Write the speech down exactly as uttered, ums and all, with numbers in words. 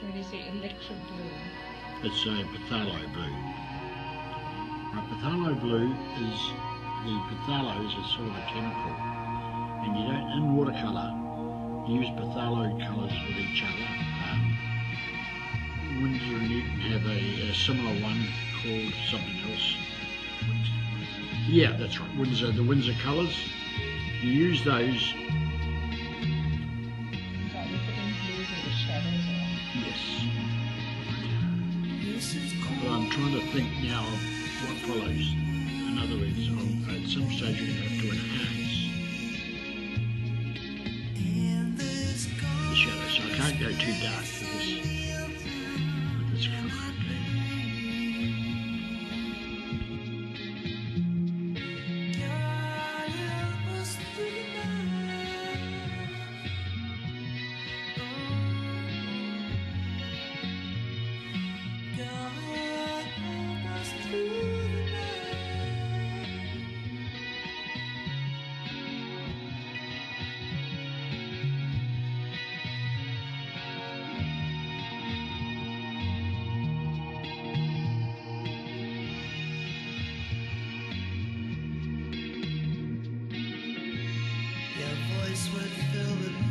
when you say electric blue? It's a phthalo blue. Right, phthalo blue is, the phthalo is a sort of a chemical, and you don't, in watercolour, you use phthalo colours with each other. Um, Winsor and Newton have a, a similar one called something else. Yeah, that's right, Winsor, the Winsor colours. You use those. Yes. But I'm trying to think now of what follows. In other words, I'll, at some stage you're going to have to enhance the shadow. So I can't go too dark with this, with this colour. Would fill the